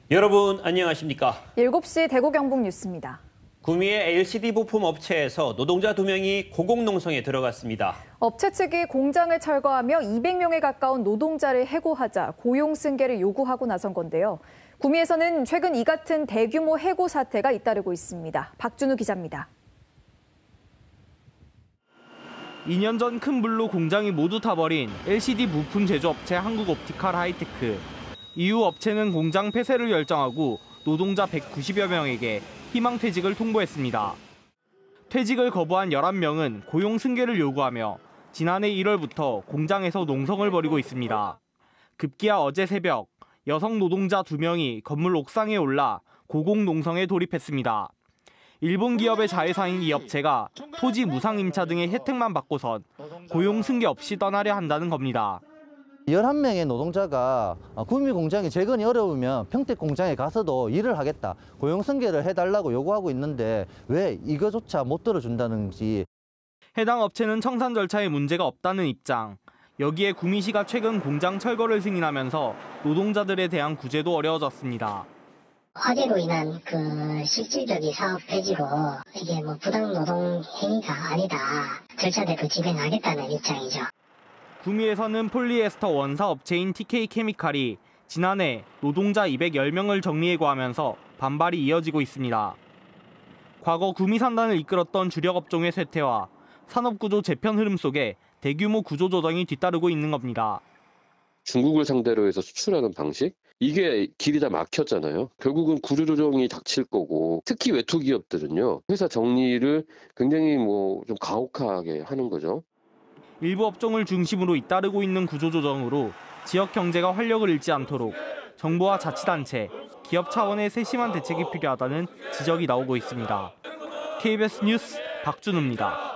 여러분 안녕하십니까? 7시 대구 경북 뉴스입니다. 구미의 LCD 부품 업체에서 노동자 2명이 고공농성에 들어갔습니다. 업체 측이 공장을 철거하며 200명에 가까운 노동자를 해고하자 고용 승계를 요구하고 나선 건데요. 구미에서는 최근 이 같은 대규모 해고 사태가 잇따르고 있습니다. 박준우 기자입니다. 2년 전 큰 불로 공장이 모두 타버린 LCD 부품 제조업체 한국옵티컬 하이테크. 이후 업체는 공장 폐쇄를 결정하고 노동자 190여 명에게 희망퇴직을 통보했습니다. 퇴직을 거부한 11명은 고용 승계를 요구하며 지난해 1월부터 공장에서 농성을 벌이고 있습니다. 급기야 어제 새벽 여성 노동자 2명이 건물 옥상에 올라 고공 농성에 돌입했습니다. 일본 기업의 자회사인 이 업체가 토지 무상 임차 등의 혜택만 받고선 고용 승계 없이 떠나려 한다는 겁니다. 11명의 노동자가 구미 공장이 재건이 어려우면 평택 공장에 가서도 일을 하겠다, 고용 승계를 해달라고 요구하고 있는데 왜 이거조차 못 들어준다는지. 해당 업체는 청산 절차에 문제가 없다는 입장. 여기에 구미시가 최근 공장 철거를 승인하면서 노동자들에 대한 구제도 어려워졌습니다. 화재로 인한 실질적인 사업 폐지로 이게 부당 노동 행위가 아니다, 절차대로 진행하겠다는 입장이죠. 구미에서는 폴리에스터 원사 업체인 TK케미칼이 지난해 노동자 210명을 정리해고하면서 반발이 이어지고 있습니다. 과거 구미 산단을 이끌었던 주력 업종의 쇠퇴와 산업구조 재편 흐름 속에 대규모 구조조정이 뒤따르고 있는 겁니다. 중국을 상대로 해서 수출하는 방식? 이게 길이 다 막혔잖아요. 결국은 구조조정이 닥칠 거고, 특히 외투기업들은요, 회사 정리를 굉장히 좀 가혹하게 하는 거죠. 일부 업종을 중심으로 잇따르고 있는 구조조정으로 지역 경제가 활력을 잃지 않도록 정부와 자치단체, 기업 차원의 세심한 대책이 필요하다는 지적이 나오고 있습니다. KBS 뉴스 박준우입니다.